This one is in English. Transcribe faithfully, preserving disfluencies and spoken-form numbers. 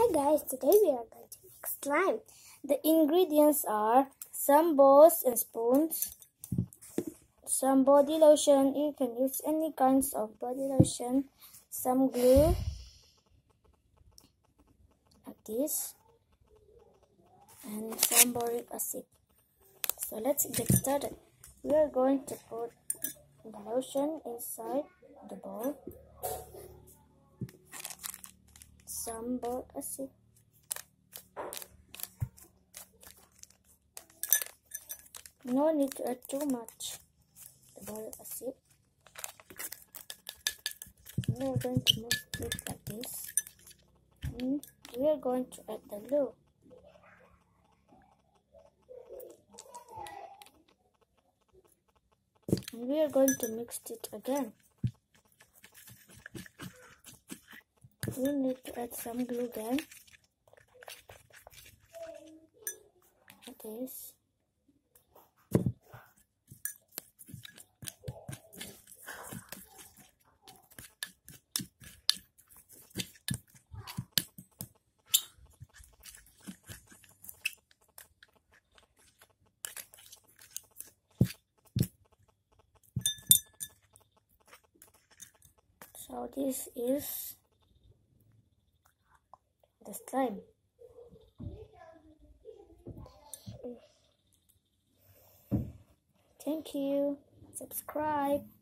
Hi guys, today we are going to make slime. The ingredients are some bowls and spoons, some body lotion, you can use any kinds of body lotion, some glue, like this, and some boric acid. So let's get started. We are going to put the lotion inside the bowl, some boric acid, no need to add too much the boric acid. We are going to mix it like this, and we are going to add the glue. And we are going to mix it again. We need to add some glue again, like this. So this is the slime. Thank you. Subscribe.